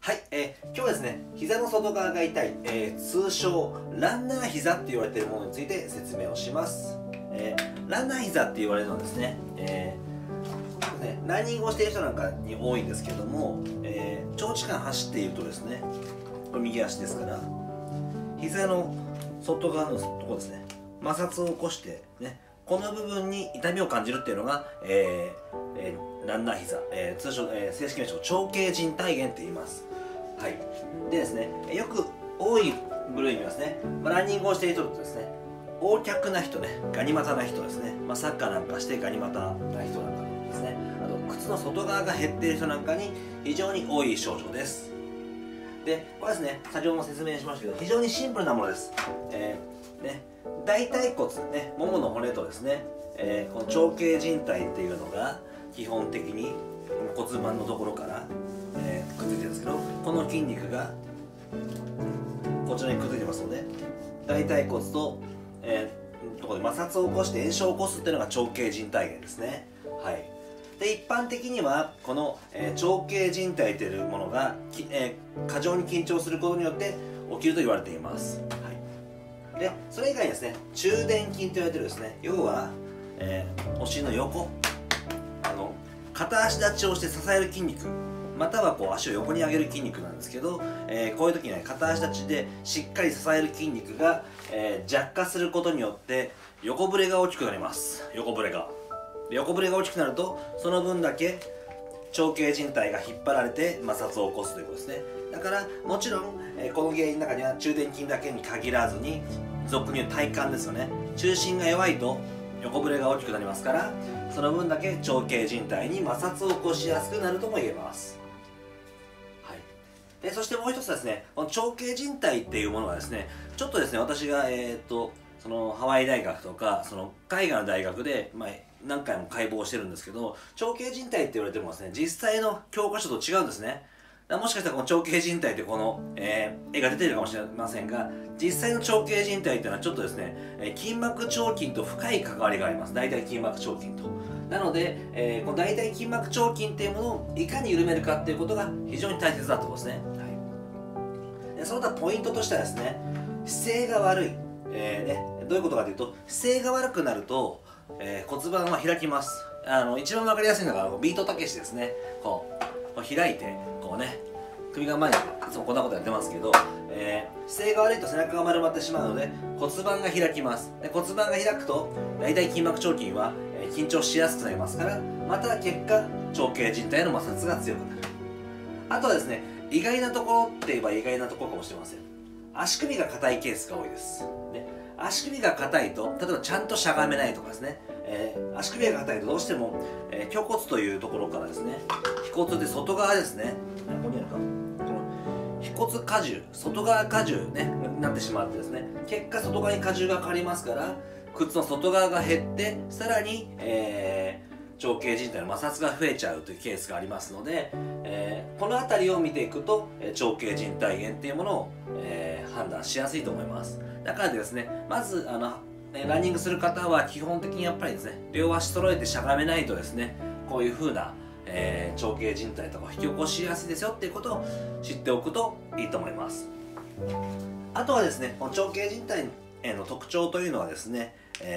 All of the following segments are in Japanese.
はい、今日はですね、膝の外側が痛い、通称ランナー膝って言われているものについて説明をします。ランナー膝って言われるのはですね、ランニングをしている人なんかに多いんですけども、長時間走っているとですね、これ右足ですから、膝の外側のところですね、摩擦を起こしてね、この部分に痛みを感じるっていうのが、ランナー膝、通称、正式名称長径靭帯炎って言います。はい。でですね、よく多い部類にはですね、ランニングをしている人とですね、横脚な人ね、ガニ股な人ですね、サッカーなんかしてガニ股な人なんかですね、あと靴の外側が減っている人なんかに非常に多い症状です。で、これですね、先ほども説明しましたけど、非常にシンプルなものです。大腿骨、ね、ももの骨とですね、この長径靭帯っていうのが基本的に骨盤のところから、くっついてるんですけど、この筋肉がこちらにくっついてますので、大腿骨と、ところで摩擦を起こして炎症を起こすっていうのが長径靭帯炎ですね。はい。で、一般的にはこの、長径靭帯というものが、過剰に緊張することによって起きると言われています。はい。で、それ以外にですね、中殿筋と言われているですね、要は、お尻の横、片足立ちをして支える筋肉、またはこう足を横に上げる筋肉なんですけど、こういう時には片足立ちでしっかり支える筋肉が、弱化することによって横ブレが大きくなります。横ブレが大きくなると、その分だけ長径靭帯が引っ張られて摩擦を起こすということですね。だからもちろん、この原因の中には中殿筋だけに限らずに、俗に言う体幹ですよね。中心が弱いと横ブレが大きくなりますから、その分だけ長径靭帯に摩擦を起こしやすくなるとも言えます。はい。で、そしてもう一つですね、この長径靭帯っていうものがですね、ちょっとですね、私がそのハワイ大学とかその海外の大学で、何回も解剖してるんですけど、長径靭帯って言われてもですね、実際の教科書と違うんですね。もしかしたらこの長径靭帯ってこの、絵が出ているかもしれませんが、実際の長径靭帯っていうのはちょっとですね、筋膜腸筋と深い関わりがあります。大腿筋膜腸筋と。なので、この大腿筋膜腸筋っていうものをいかに緩めるかっていうことが非常に大切だってことですね。はい。で、その他ポイントとしてはですね、姿勢が悪い。どういうことかというと、姿勢が悪くなると、骨盤は開きます。一番わかりやすいのがビートたけしですね。こう開いて、こうね、首が前にいつもこんなことやってますけど、姿勢が悪いと背中が丸まってしまうので骨盤が開きます。で、骨盤が開くと大腿筋膜腸筋は、緊張しやすくなりますから、また結果長径靭帯の摩擦が強くなる。あとはですね、意外なところって言えば意外なところかもしれません。足首が硬いケースが多いです。ね、足首が硬いと、例えばちゃんとしゃがめないとかですね、足首が硬いとどうしても、胸骨というところからですね、腓骨で外側ですね、ここにあるか、この腓骨荷重、外側荷重ね、なってしまってですね、結果外側に荷重がかかりますから、靴の外側が減って、さらに、長径靭帯の摩擦が増えちゃうというケースがありますので、この辺りを見ていくと、長径靭帯炎っていうものを、判断しやすいと思います。だからですね、まずランニングする方は基本的にやっぱりですね、両足揃えてしゃがめないとですね、こういう風な、長径靭帯とか引き起こしやすいですよっていうことを知っておくといいと思います。あとはですね、この長径靭帯の特徴というのはですね、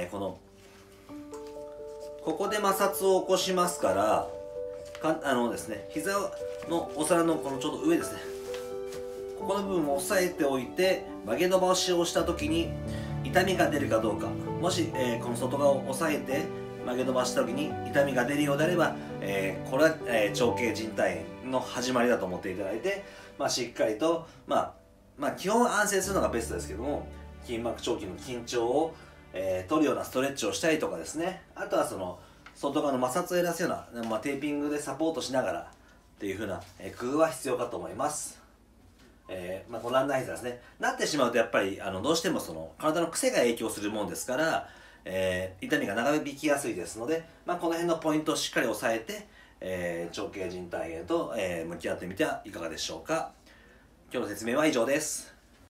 ここで摩擦を起こしますから、ですね、膝のお皿のこのちょうど上ですね、ここの部分を押さえておいて曲げ伸ばしをした時に痛みが出るかどうか、もし、この外側を押さえて曲げ伸ばした時に痛みが出るようであれば、これは、長径靭帯炎の始まりだと思っていただいて、しっかりと、基本安静するのがベストですけども、筋膜腸筋の緊張を、取るようなストレッチをしたりとかですね、あとはその外側の摩擦を減らすような、テーピングでサポートしながらっていう風な、工夫は必要かと思います。このランナー膝ですね、なってしまうとやっぱりどうしてもその体の癖が影響するもんですから、痛みが長引きやすいですので、この辺のポイントをしっかり押さえて、長径靭帯炎と、向き合ってみてはいかがでしょうか。今日の説明は以上です。